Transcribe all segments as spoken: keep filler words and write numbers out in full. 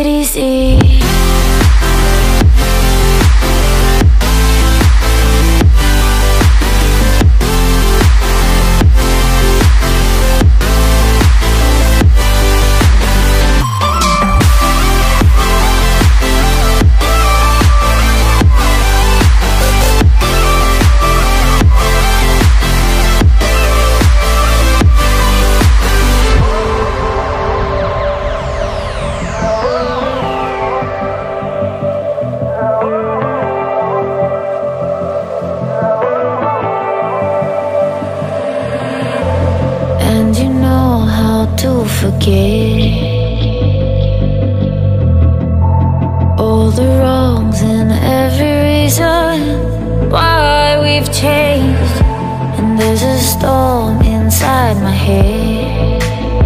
it easy. To forget all the wrongs and every reason why we've changed. And there's a storm inside my head,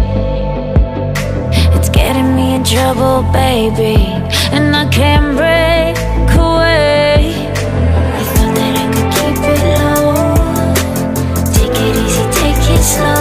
it's getting me in trouble, baby, and I can't break away. I thought that I could keep it low, take it easy, take it slow.